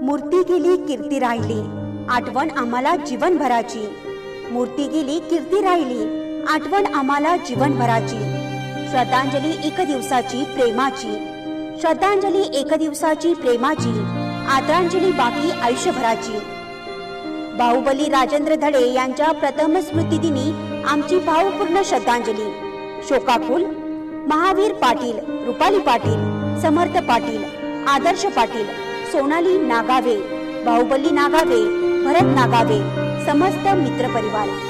मूर्ती गेली कीर्ती राहिली, आठवण आम्हाला जीवनभराची. मूर्ती गेली कीर्ती राहिली, आठवण आम्हाला जीवनभराची. श्रद्धांजली एक दिवसाची प्रेमाची, श्रद्धांजली एक दिवसाची प्रेमाची, आदरांजली बाकी आयुष्यभराची. बाहुबली राजेंद्र धडे यांच्या प्रथम स्मृतिदिनी आमची भावपूर्ण श्रद्धांजली. शोकाकुल महावीर पाटील, रुपाली पाटील, समर्थ पाटील, आदर्श पाटील, सोनाली नागावे, बाहुबली नागावे, भरत नागावे, समस्त मित्र परिवार.